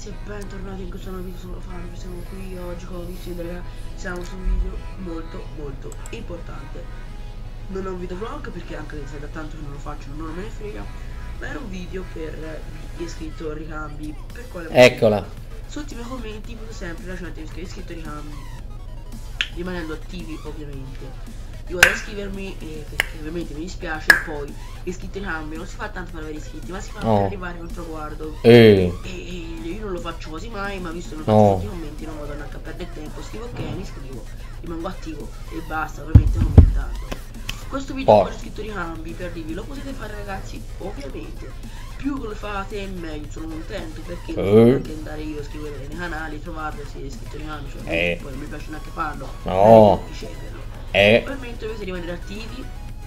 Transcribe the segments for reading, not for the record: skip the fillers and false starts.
ragazzi e bentornati in questo nuovo video. Sono Fabio, siamo qui oggi come vedete, siamo su un video molto importante. Non è un video vlog perché anche se da tanto che non lo faccio non me ne frega, ma era un video per gli iscrittori ricambi. Per quale motivo? Eccola. Sotto i miei commenti come sempre lasciate iscrittori ricambi, rimanendo attivi ovviamente. Io vado a iscrivermi perché ovviamente mi dispiace, poi iscritti ricambi non si fa tanto per avere iscritti, ma si fa per arrivare a un traguardo. E io non lo faccio quasi mai, ma visto che non faccio i commenti non vado neanche a perdere tempo, scrivo ok, mi iscrivo, rimango attivo e basta, ovviamente commentando. Questo video con iscrittori ricambi per dirvi lo potete fare ragazzi, ovviamente. Più lo fate meglio, sono contento perché non devo anche andare io a scrivere nei canali, trovarlo, se iscrittori ricambi, cioè poi non mi piace neanche farlo, riceverlo. Ovviamente dovete rimanere attivi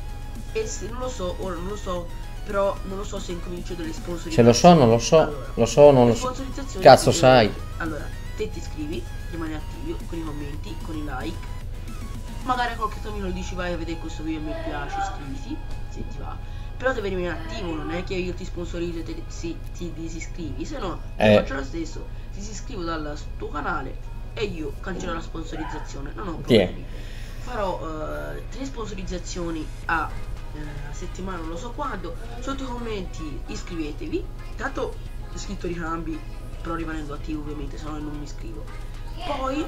e se non lo so, ora non lo so, però non lo so se incomincio delle sponsorizzazioni. Se lo so, non lo so, allora, lo so, non lo so. Cazzo sai. Allora, te ti iscrivi, rimani attivo con i commenti, con i like. Magari qualche cammino dici vai a vedere questo video, mi piace, iscriviti, se ti va. Però devi rimanere attivo, non è che io ti sponsorizzo e ti disiscrivi, se no faccio lo stesso, ti iscrivo dal tuo canale e io cancello la sponsorizzazione, non ho problemi. Farò 3 sponsorizzazioni a settimana, non lo so quando. Sotto i commenti iscrivetevi, tanto iscritto ricambi, però rimanendo attivo ovviamente, se no non mi iscrivo. Poi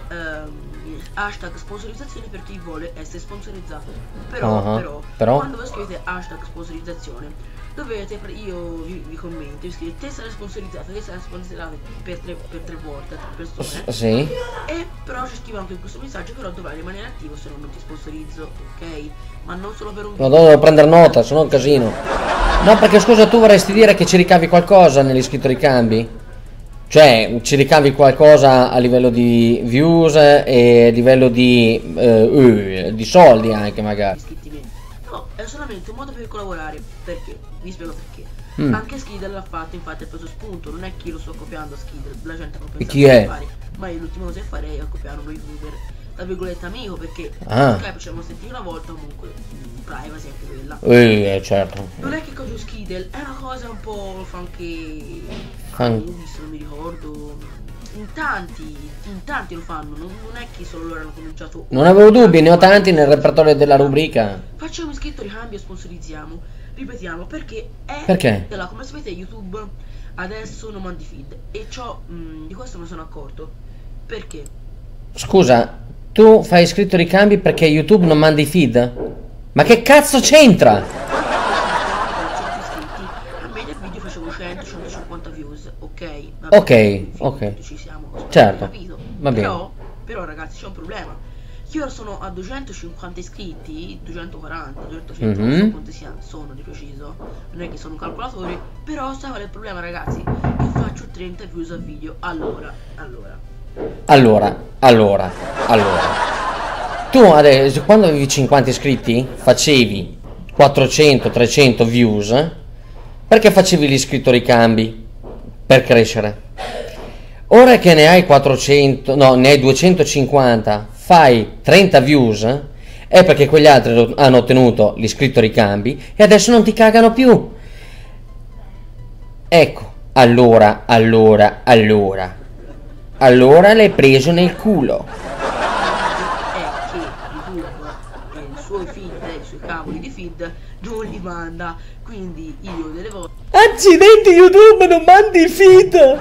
hashtag sponsorizzazione per chi vuole essere sponsorizzato. Però quando voi scrivete hashtag sponsorizzazione dovete, io vi commento, vi scrivete te sarai sponsorizzato, te sarai sponsorizzato per tre volte, 3 persone. Sì. E però ci scrivo anche in questo messaggio, però dovrai rimanere attivo, se no non ti sponsorizzo, ok? Ma non solo per un video. No, devo prendere nota, se no è un casino. No, perché scusa, tu vorresti dire che ci ricavi qualcosa nell'iscritto ricambi? Cioè, ci ricavi qualcosa a livello di views e a livello di soldi anche magari. No, è solamente un modo per collaborare. Perché? Vi spiego perché. Anche Skidel l'ha fatto, infatti ha preso spunto. Non è che io lo sto copiando a Skidel, la gente non pensa che fare. Ma io l'ultima cosa che farei è copiare uno youtuber, tra virgolette amico, perché Skype ci abbiamo sentito una volta, comunque privacy anche quella. Certo. Non è che coglio Skidel, è una cosa un po' funky. Non mi ricordo. In tanti lo fanno, non è che solo loro hanno cominciato. Non avevo dubbi, ne ho tanti nel repertorio della rubrica. Facciamo iscritto ricambio e sponsorizziamo. Ripetiamo perché come sapete YouTube adesso non mandi feed. E ciò di questo me ne sono accorto. Perché? Scusa, tu fai iscritto ricambi perché YouTube non manda i feed? Ma che cazzo c'entra? Facevo 100-150 views, ok? Ok. Ci siamo, certo, capito. Va bene. Però ragazzi c'è un problema. Io ora sono a 250 iscritti, 240, 200, non so quanti sono di preciso. Non è che sono un calcolatore, però sai qual è il problema ragazzi? Io faccio 30 views al video, allora. Tu adesso, quando avevi 50 iscritti, facevi 400-300 views. Perché facevi l'iscritto ricambi? Per crescere. Ora che ne hai 400, no, ne hai 250, fai 30 views, è perché quegli altri hanno ottenuto l'iscritto ricambi e adesso non ti cagano più. Ecco, allora l'hai preso nel culo. È che YouTube i suoi feed, i suoi cavoli di feed non li manda, quindi io delle volte. Accidenti, YouTube non mandi i feed.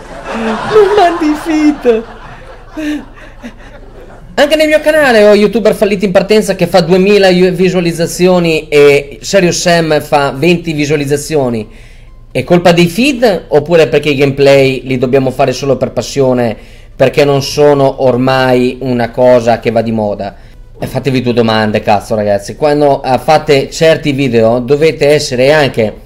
Anche nel mio canale ho youtuber falliti in partenza che fa 2000 visualizzazioni e Serious Sam fa 20 visualizzazioni. È colpa dei feed oppure perché i gameplay li dobbiamo fare solo per passione, perché non sono ormai una cosa che va di moda? E fatevi 2 domande, cazzo ragazzi. Quando fate certi video dovete essere anche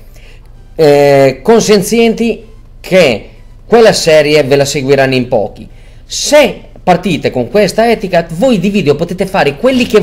consenzienti che quella serie ve la seguiranno in pochi. Se partite con questa etica, voi di video potete fare quelli che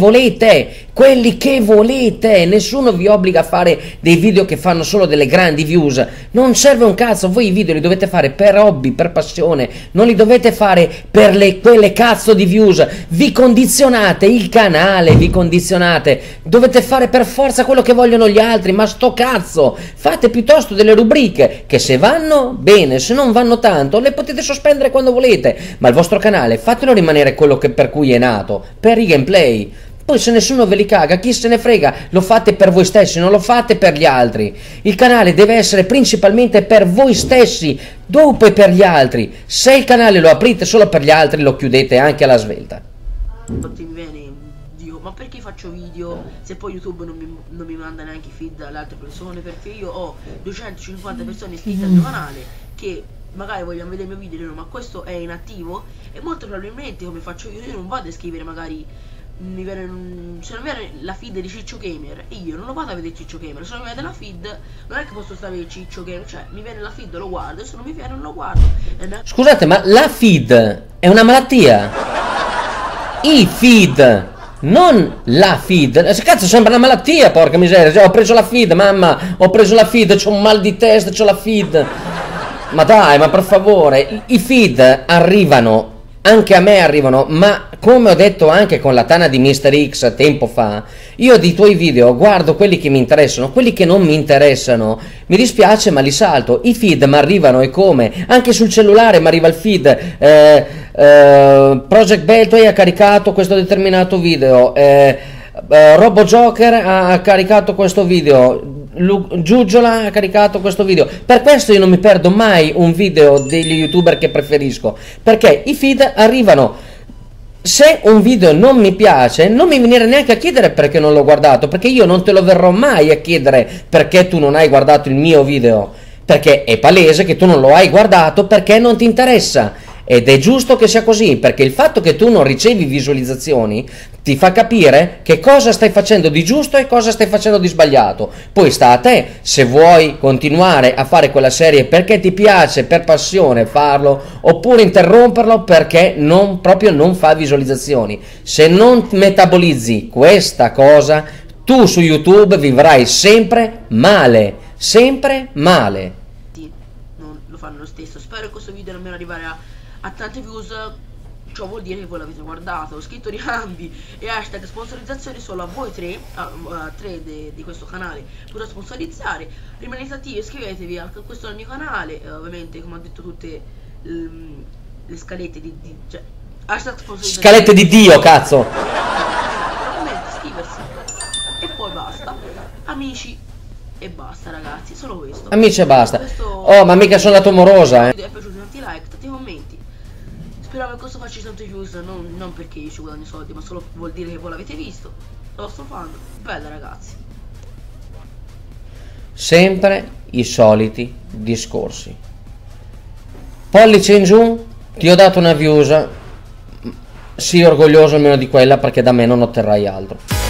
volete, nessuno vi obbliga a fare dei video che fanno solo delle grandi views, non serve un cazzo, voi i video li dovete fare per hobby, per passione, non li dovete fare per quelle cazzo di views, vi condizionate il canale, dovete fare per forza quello che vogliono gli altri, ma sto cazzo, fate piuttosto delle rubriche che se vanno bene, se non vanno tanto, le potete sospendere quando volete, ma il vostro canale fatelo rimanere quello per cui è nato, per i gameplay. Poi se nessuno ve li caga, chi se ne frega, lo fate per voi stessi, non lo fate per gli altri. Il canale deve essere principalmente per voi stessi, dopo per gli altri. Se il canale lo aprite solo per gli altri, lo chiudete anche alla svelta. Mi viene, Dio, ma perché faccio video se poi YouTube non mi manda neanche i feed alle altre persone? Perché io ho 250 persone iscritte al mio canale che magari vogliono vedere il mio video, ma questo è inattivo, e molto probabilmente come faccio io non vado a scrivere, magari se non viene la feed di Ciccio Gamer e io non lo vado a vedere Ciccio Gamer, se non mi viene la feed non è che posso stare Ciccio Gamer, cioè mi viene la feed, lo guardo, e se non mi viene non lo guardo. Scusate, ma la feed è una malattia? I feed, non la feed. Cazzo, sembra una malattia, porca miseria. Cioè, ho preso la feed, mamma, ho preso la feed, c'ho un mal di testa, c'ho la feed. Ma dai, ma per favore, i feed arrivano, anche a me arrivano, ma come ho detto anche con la tana di Mr. X tempo fa, io di tuoi video guardo quelli che mi interessano, quelli che non mi interessano, mi dispiace ma li salto. I feed mi arrivano, e come? Anche sul cellulare mi arriva il feed, Project Beltway ha caricato questo determinato video, Robo Joker ha caricato questo video, Giugiola ha caricato questo video. Per questo io non mi perdo mai un video degli youtuber che preferisco, perché i feed arrivano. Se un video non mi piace, non mi venire neanche a chiedere perché non l'ho guardato, perché io non te lo verrò mai a chiedere perché tu non hai guardato il mio video, perché è palese che tu non lo hai guardato perché non ti interessa. Ed è giusto che sia così, perché il fatto che tu non ricevi visualizzazioni ti fa capire che cosa stai facendo di giusto e cosa stai facendo di sbagliato. Poi sta a te se vuoi continuare a fare quella serie perché ti piace, per passione farlo, oppure interromperlo perché proprio non fa visualizzazioni. Se non metabolizzi questa cosa, tu su YouTube vivrai sempre male, sempre male. Sì, non lo fanno lo stesso. Spero che questo video almeno arrivare a tante views, ciò vuol dire che voi l'avete guardato. Ho scritto Riambi e hashtag sponsorizzazioni solo a voi tre, di questo canale potete sponsorizzare. Rimanete attivi, iscrivetevi a questo è il mio canale, ovviamente come ho detto tutte le scalette cioè, hashtag sponsorizzazioni, scalette di Dio, cazzo, ovviamente iscriversi e poi basta, amici e basta ragazzi, solo questo, amici e basta. Oh, ma mica sono andato morosa, Se vi è piaciuto tanti like, tanti commenti. Speriamo che questo faccia tante views, non perché io ci guadagno soldi, ma solo vuol dire che voi l'avete visto. Lo sto facendo. Bella ragazzi. Sempre i soliti discorsi. Pollice in giù, ti ho dato una views, sii orgoglioso almeno di quella, perché da me non otterrai altro.